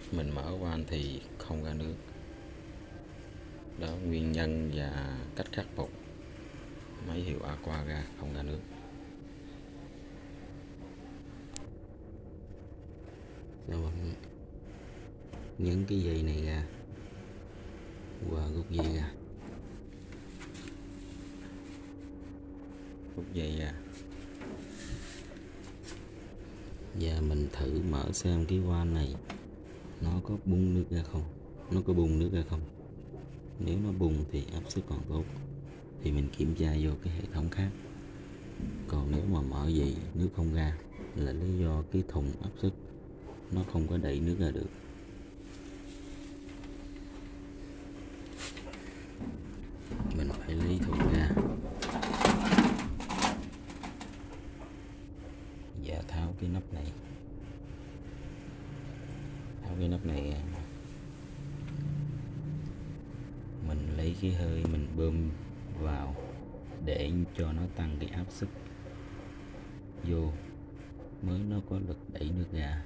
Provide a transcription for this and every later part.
mình mở van thì không ra nước. Đó nguyên nhân và cách khắc phục máy hiệu Aqua ra không ra nước. Rồi nhấn cái dây này ra qua rút dây ra, rút dây ra và mình thử mở xem cái van này nó có bung nước ra không, nó có bung nước ra không. Nếu nó bung thì áp suất còn tốt thì mình kiểm tra vô cái hệ thống khác. Còn nếu mà mở vậy nước không ra là lý do cái thùng áp suất nó không có đẩy nước ra được. Mình phải lấy thùng ra và tháo cái nắp này, ra. Mình lấy cái hơi mình bơm vào để cho nó tăng cái áp suất vô mới nó có lực đẩy nước ra.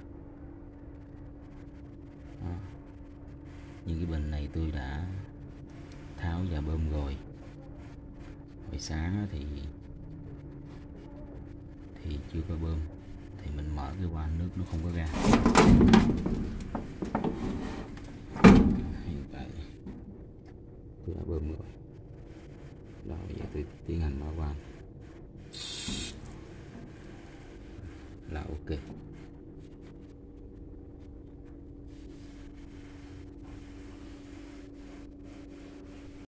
Đó. Nhưng cái bình này tôi đã tháo và bơm rồi. Hồi sáng thì chưa có bơm thì mình mở cái van nước nó không có ra. Hiện tại tôi đã bơm rồi. Đó, bây giờ tôi tiến hành mở van là ok.